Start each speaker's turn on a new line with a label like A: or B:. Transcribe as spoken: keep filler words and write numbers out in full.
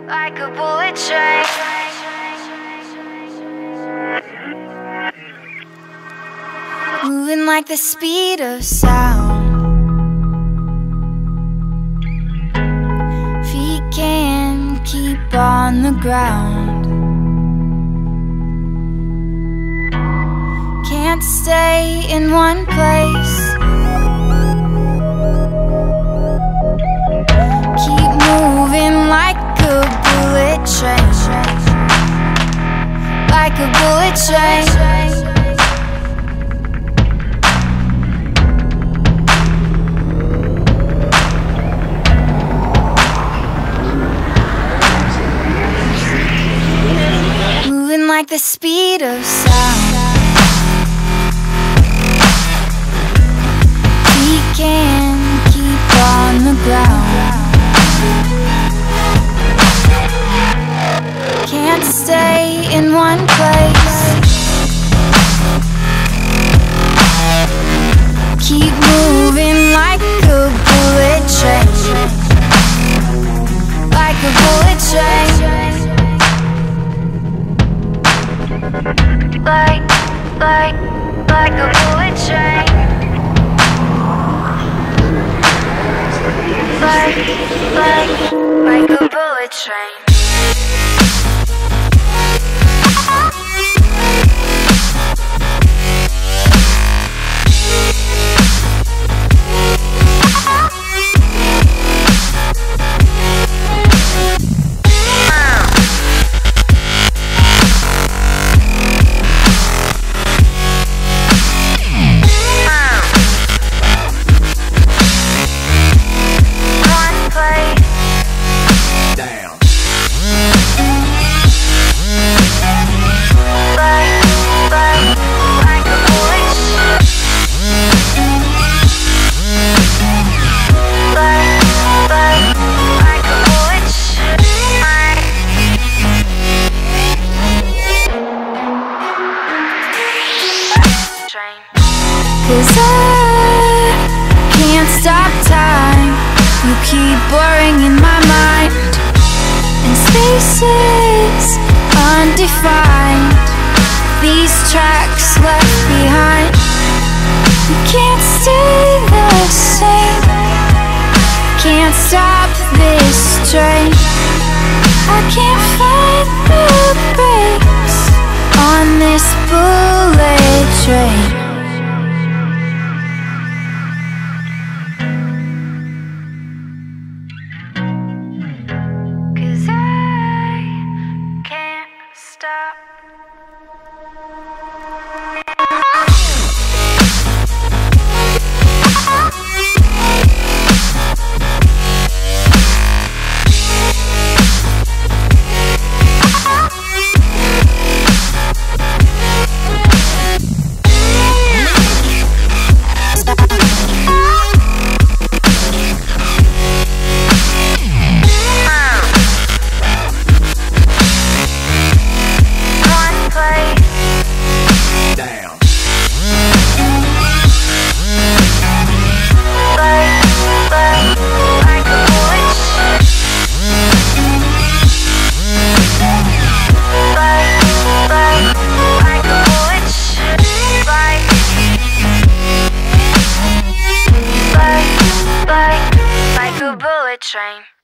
A: like a bullet train. Moving like the speed of sound. Feet can't keep on the ground. Can't stay in one place. Keep moving like a bullet train. Like a bullet train. Moving like the speed of sound. We can keep on the ground. Can't stay in one place. Keep moving like a bullet train. Like a bullet train. Like, like, like a bullet train. Like, like, like a bullet train. Cause I can't stop time. You keep blurring in my mind, and spaces undefined. These tracks left behind. You can't stay the same. Can't stop this train. I can't find the brakes on this bullet train. Stop. Like a bullet train.